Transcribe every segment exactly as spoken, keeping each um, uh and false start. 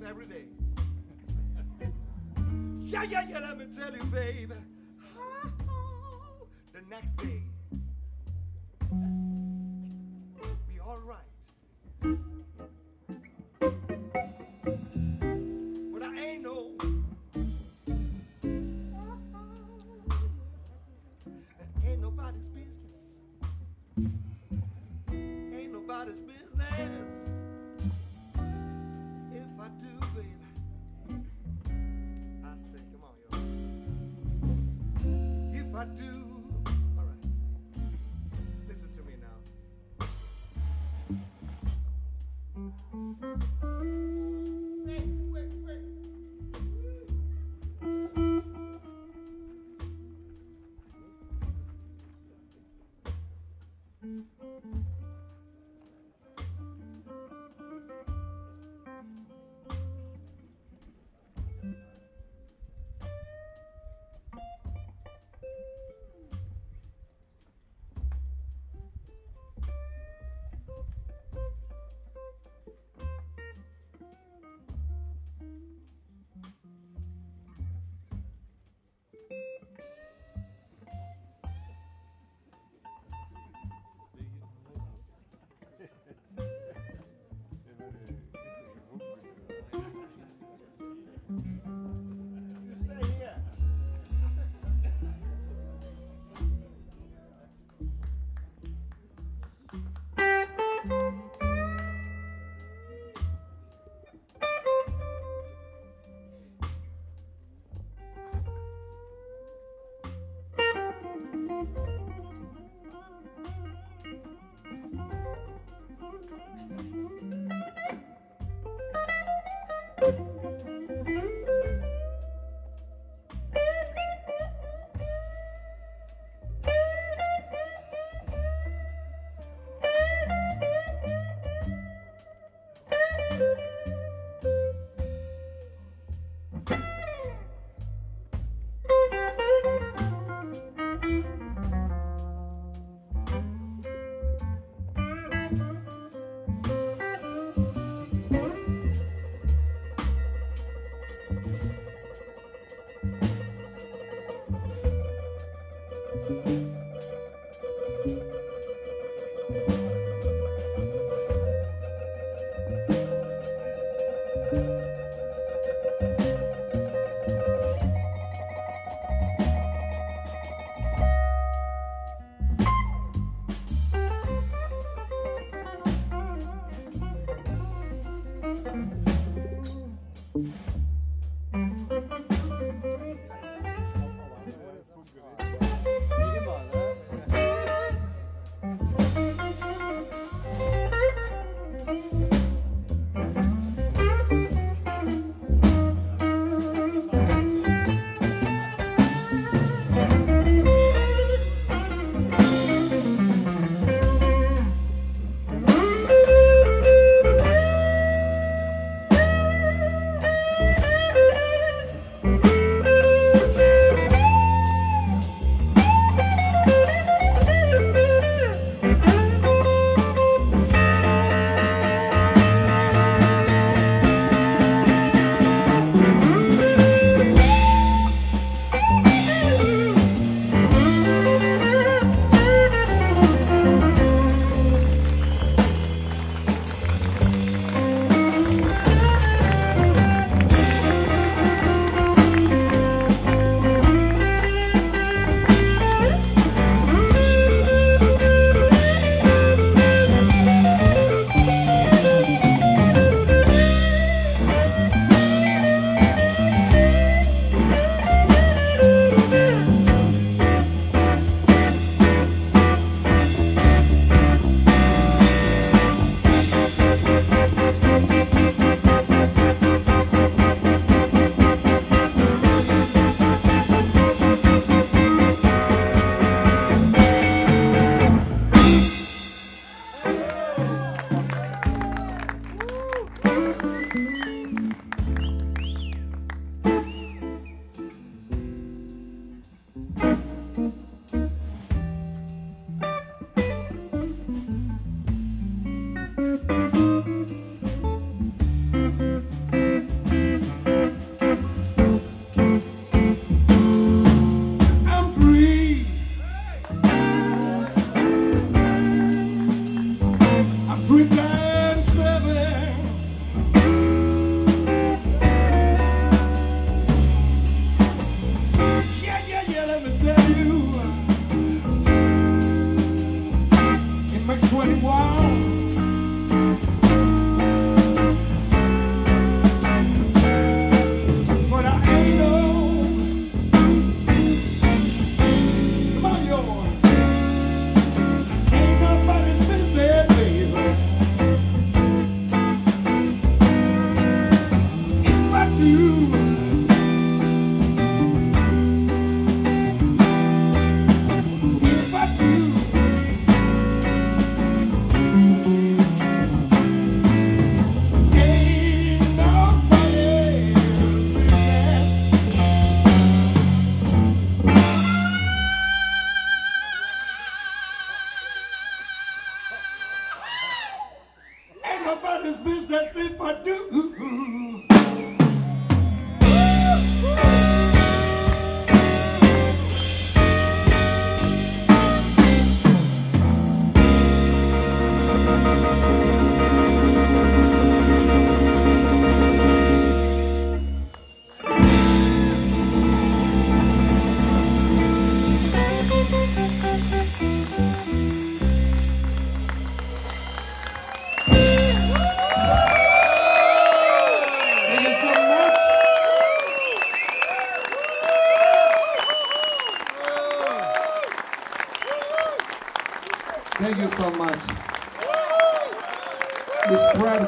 every day. Yeah, yeah, yeah, let me tell you, baby. Oh, the next day, we all right. But I ain't no. Ain't nobody's business. Ain't nobody's business. If I do, baby, I say, come on, yo. If I do, all right. Listen to me now. Hey, wait, wait.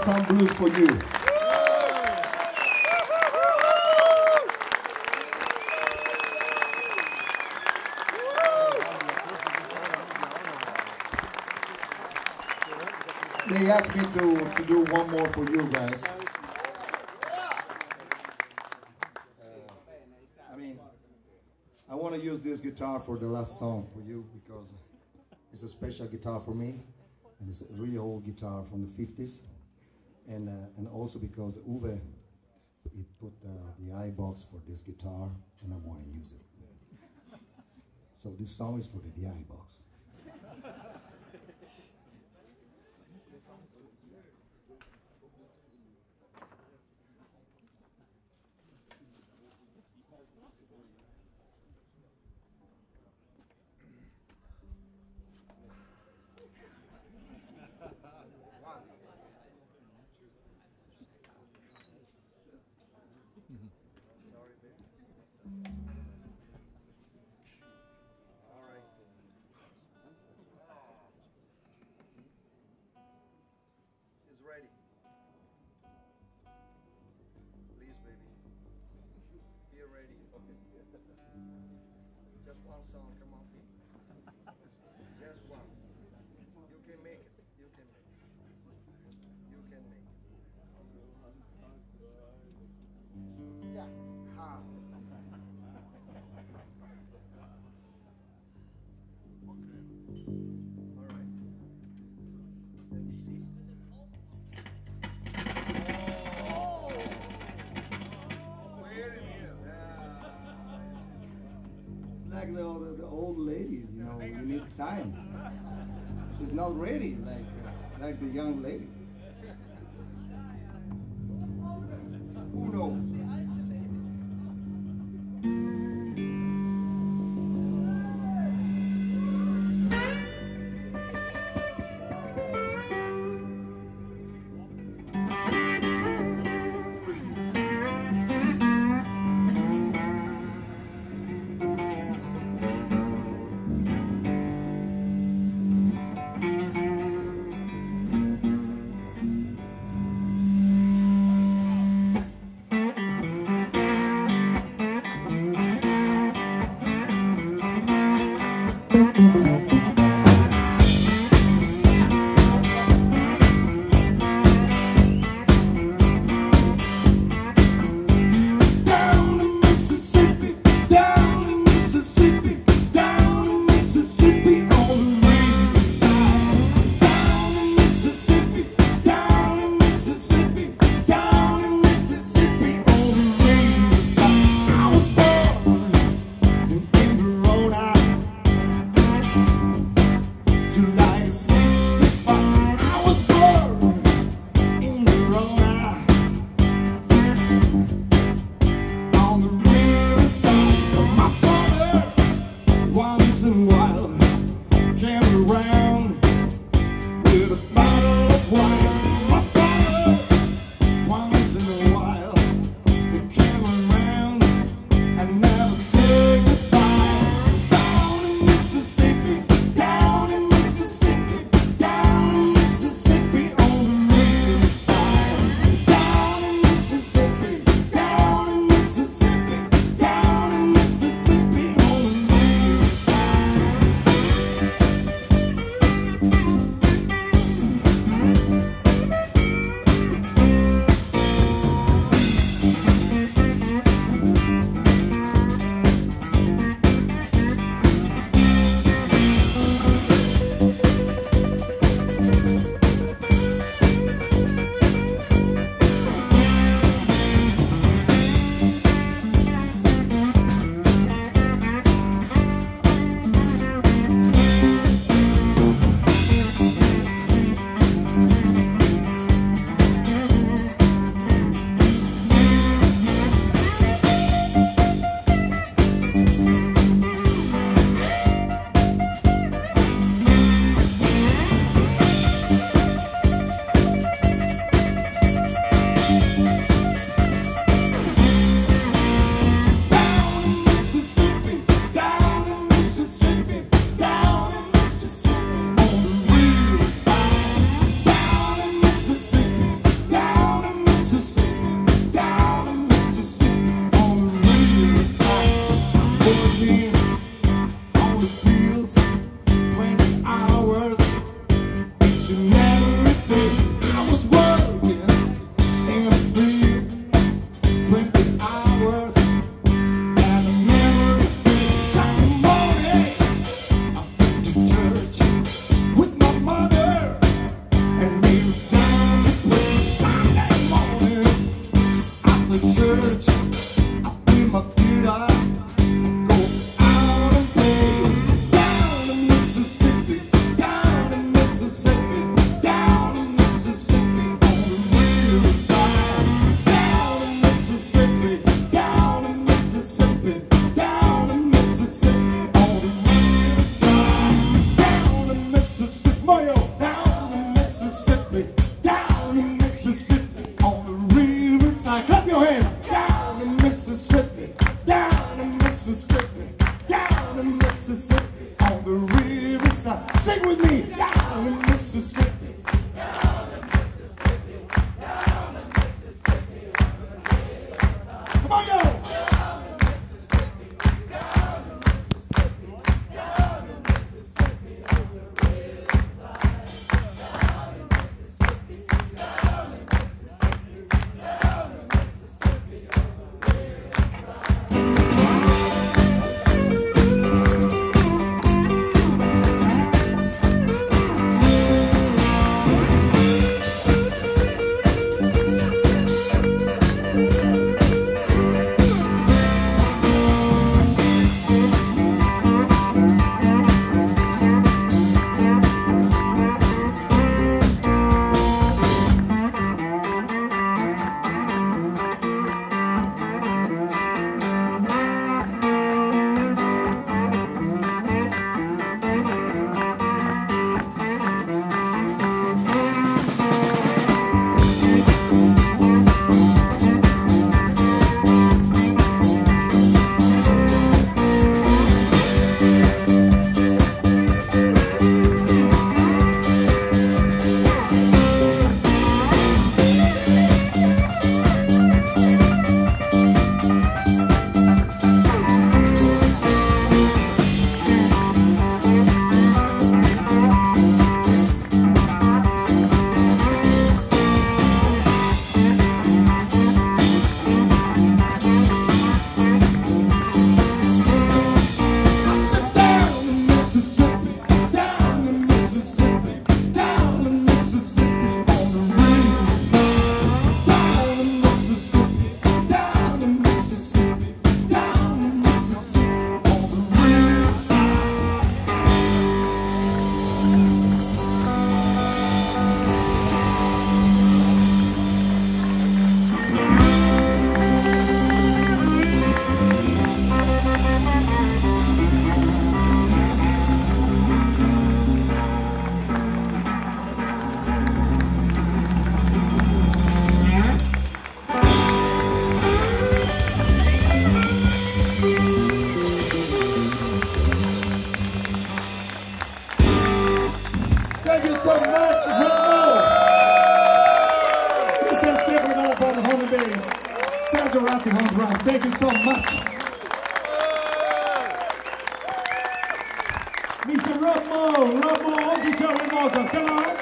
some blues for you. They asked me to, to do one more for you guys. I mean, I want to use this guitar for the last song for you because it's a special guitar for me, and it's a really old guitar from the fifties, and uh, and also because Uwe, he put uh, the I box for this guitar, and I want to use it. So this song is for the D I box. Ready. Please, baby. Be ready. Just one song, come on. Just one. You can make it. You can make it. You can make it. Yeah. How? All right. Let me see. Like the, the, the old lady, you know, you need time. She's not ready like like the young lady. Who knows? Dorati on drums. Thank you so much. Mister Rob Moe, Rob Moe on guitar and vocals. Come on.